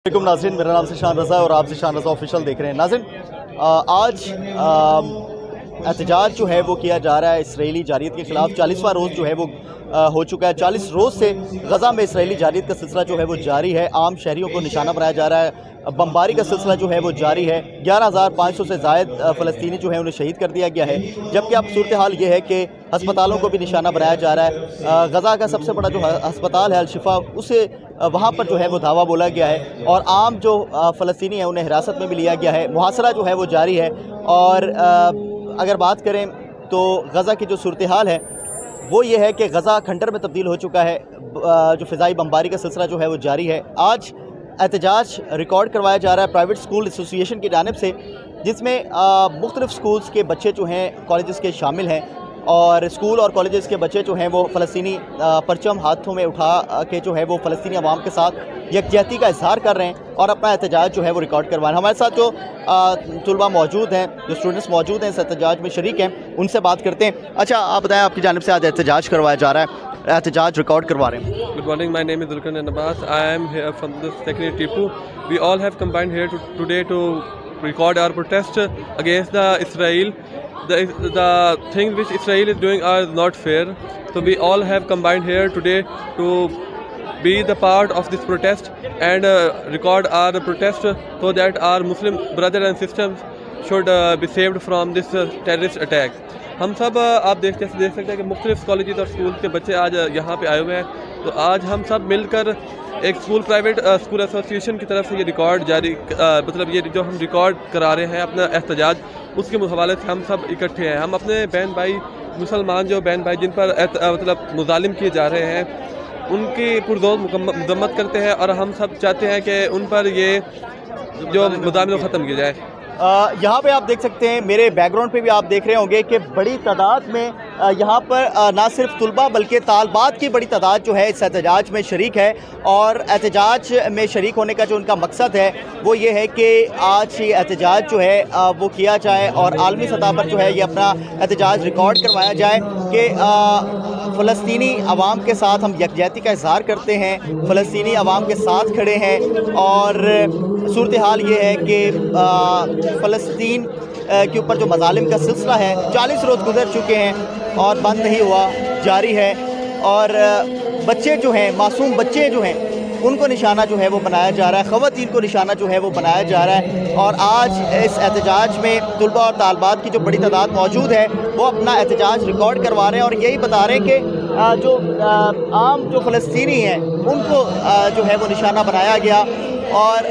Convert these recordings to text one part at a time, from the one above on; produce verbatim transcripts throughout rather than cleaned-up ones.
वालेकुम नाज़रीन, मेरा नाम शान रज़ा है और आप शान रज़ा ऑफिशियल देख रहे हैं। नाज़रीन, आज एहतजाज जो है वो किया जा रहा है इसराइली जारियत के ख़िलाफ़। चालीसवां रोज़ जो है वो आ, हो चुका है। चालीस रोज़ से गज़ा में इसराइली जारियत का सिलसिला जो है वो जारी है। आम शहरियों को निशाना बनाया जा रहा है। बमबारी का सिलसिला जो है वो जारी है। ग्यारह हज़ार पाँच सौ से ज़ायद फ़लस्तीनी जो है उन्हें शहीद कर दिया गया है। जबकि अब सूरत हाल ये है कि अस्पतालों को भी निशाना बनाया जा रहा है। गज़ा का सबसे बड़ा जो अस्पताल है अल-शिफा, उसे वहाँ पर जो है वो धावा बोला गया है और आम जो फ़लस्तीनी है उन्हें हिरासत में भी लिया गया है। मुहासरा जो है वो जारी है। और अगर बात करें तो गज़ा की जो सूरत हाल है वो ये है कि गज़ा खंडर में तब्दील हो चुका है। जो फ़िज़ाई बमबारी का सिलसिला जो है वो जारी है। आज एहतजाज रिकॉर्ड करवाया जा रहा है प्राइवेट स्कूल एसोसिएशन की जानिब से, जिसमें मुख्तलिफ़ स्कूल्स के बच्चे जो हैं, कॉलेजेस के शामिल हैं और स्कूल और कॉलेजेस के बच्चे जो हैं वो फ़लस्तीनी परचम हाथों में उठा के जो है वो फ़लस्तीनी अवाम के साथ यकजहती का इजहार कर रहे हैं और अपना एहतजाज जो है वो रिकॉर्ड करवा रहे हैं। हमारे साथ जो तलबा मौजूद हैं, जो स्टूडेंट्स मौजूद हैं, इस एहतजाज में शरीक हैं, उनसे बात करते हैं। अच्छा, आप बताएं, आपकी जानिब से आज एहतजाज करवाया जा रहा है, एहतजाज रिकॉर्ड करवा रहे हैं। Good morning, my name is Dulkan Abbas. I am here from the second Tipu. We all have combined here to, today to record our protest against the Israel. The, the things which Israel is doing are not fair. So we all have combined here today to be the part of this protest and uh, record our protest so that our Muslim brothers and sisters should uh, be saved from this uh, terrorist attack. हम सब आप देख देख सकते हैं कि मुख्तलिफ college और स्कूल के बच्चे आज यहाँ पे आए हुए हैं। तो आज हम सब मिलकर एक स्कूल प्राइवेट स्कूल एसोसिएशन की तरफ से ये रिकॉर्ड जारी आ, मतलब ये जो हम रिकॉर्ड करा रहे हैं अपना एहतजाज, उसके हवाले से हम सब इकट्ठे हैं। हम अपने बहन भाई मुसलमान जो बहन भाई जिन पर मतलब मुजालिम किए जा रहे हैं उनकी पुरजोर मजम्मत करते हैं और हम सब चाहते हैं कि उन पर ये जो मुजालिम ख़त्म किया जाए। यहाँ पे आप देख सकते हैं, मेरे बैकग्राउंड पे भी आप देख रहे होंगे कि बड़ी तादाद में यहाँ पर ना सिर्फ तुलबा बल्कि तालबात की बड़ी तादाद जो है इस एहतजाज में शरीक है। और एहतजाज में शरीक होने का जो उनका मकसद है वो ये है कि आज ये एहतजाज जो है वो किया जाए और आलमी सतह पर जो है ये अपना एहतजाज रिकॉर्ड करवाया जाए कि फ़लस्तीनी अवाम के साथ हम यकजहती का इजहार करते हैं, फ़लस्तीनी अवाम के साथ खड़े हैं। और सूरत हाल ये है कि फ़लस्तीन के ऊपर जो मज़ालिम का सिलसिला है चालीस रोज़ गुजर चुके हैं और बंद नहीं हुआ, जारी है। और बच्चे जो हैं, मासूम बच्चे जो हैं, उनको निशाना जो है वो बनाया जा रहा है, ख़वातीन को निशाना जो है वो बनाया जा रहा है। और आज इस एहतजाज में तुलबा और तालबात की जो बड़ी तादाद मौजूद है वो अपना एहतजाज रिकॉर्ड करवा रहे हैं और यही बता रहे हैं कि जो आम जो फ़लस्तीनी हैं उनको जो है वो निशाना बनाया गया। और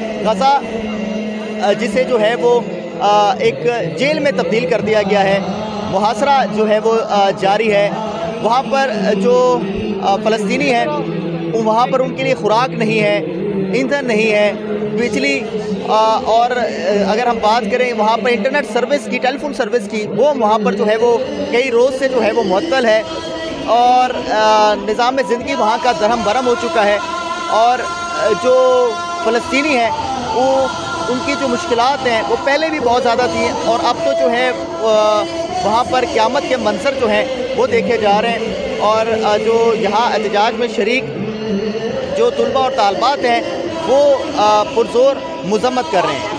गज़ा जिसे जो है वो एक जेल में तब्दील कर दिया गया है, मुहासरा जो है वो जारी है। वहाँ पर जो फ़लस्तीनी हैं वहाँ पर उनके लिए खुराक नहीं है, ईंधन नहीं है, बिजली और अगर हम बात करें वहाँ पर इंटरनेट सर्विस की, टेलीफोन सर्विस की, वो वहाँ पर जो है वो कई रोज़ से जो है वो मुअत्तल है। और निज़ाम ज़िंदगी वहाँ का दरहम बरहम हो चुका है। और जो फ़लस्तीनी हैं वो उनकी जो मुश्किलात हैं वो पहले भी बहुत ज़्यादा थी और अब तो जो है वहाँ पर क़यामत के मंजर जो हैं वो देखे जा रहे हैं। और जो यहाँ एहतजाज में शरीक जो तुलबा और तालबात हैं वो पुरज़ोर मज़म्मत कर रहे हैं।